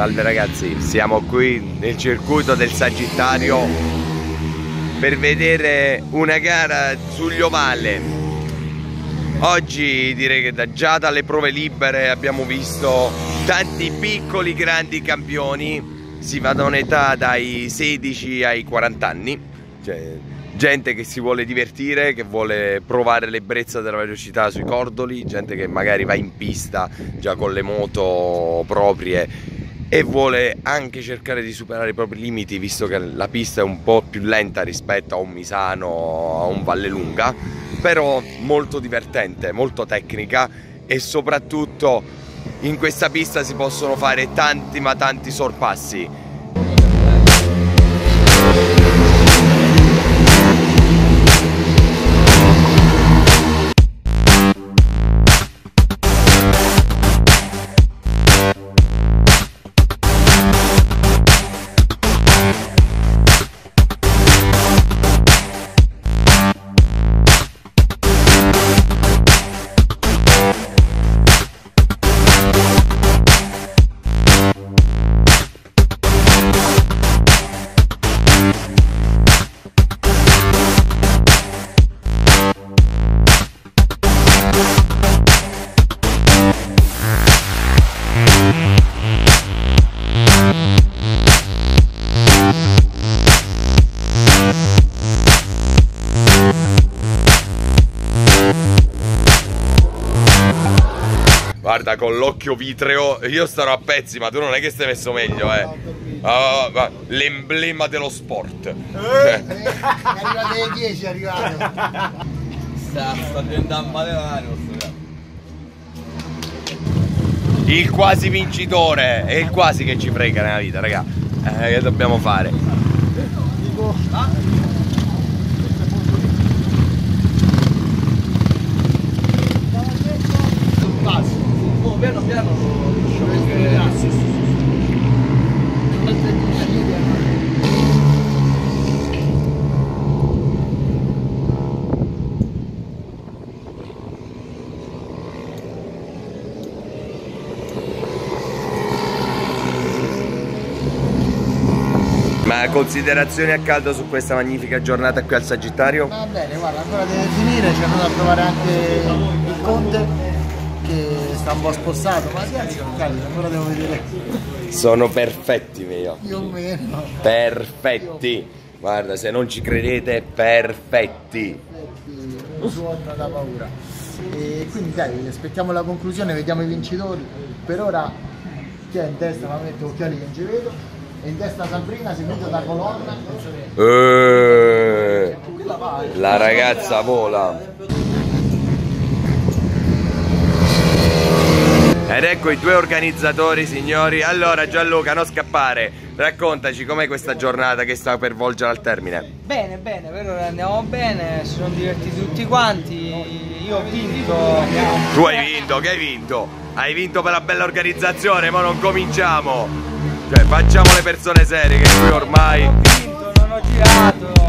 Salve ragazzi, siamo qui nel circuito del Sagittario per vedere una gara sugli ovale. Oggi direi che già dalle prove libere abbiamo visto tanti piccoli grandi campioni, si va da un'età dai 16 ai 40 anni, cioè gente che si vuole divertire, che vuole provare l'ebbrezza della velocità sui cordoli, gente che magari va in pista già con le moto proprie e vuole anche cercare di superare i propri limiti, visto che la pista è un po' più lenta rispetto a un Misano, a un Vallelunga, però molto divertente, molto tecnica, e soprattutto in questa pista si possono fare tanti ma tanti sorpassi. Guarda, con l'occhio vitreo, io starò a pezzi, ma tu non è che stai messo meglio, l'emblema dello sport. È arrivato alle 10, è arrivato. Sta diventando male. Il quasi vincitore, è il quasi che ci frega nella vita, raga. Che dobbiamo fare? Piano piano Ma considerazioni a caldo su questa magnifica giornata qui al Sagittario? Va bene, guarda, ancora deve finire, ci è andato a trovare anche il Conte che sta un po' spostato, ma ancora devo vedere. Sono perfetti, mio. Più o meno. Perfetti. Guarda, se non ci credete, perfetti. Suona da paura. E quindi dai, aspettiamo la conclusione, vediamo i vincitori. Per ora chi è in testa, ma metto occhiali che non ci vedo. E in testa Sabrina, seguita da Colonna. La ragazza vola. Ed ecco i due organizzatori, signori. Allora Gianluca, non scappare, raccontaci com'è questa giornata che sta per volgere al termine. Bene, bene, per ora andiamo bene, si sono divertiti tutti quanti, io ho vinto. Tu hai vinto, che hai vinto? Hai vinto per la bella organizzazione, ma non cominciamo. Cioè, facciamo le persone serie che qui ormai... Ho vinto, non ho girato.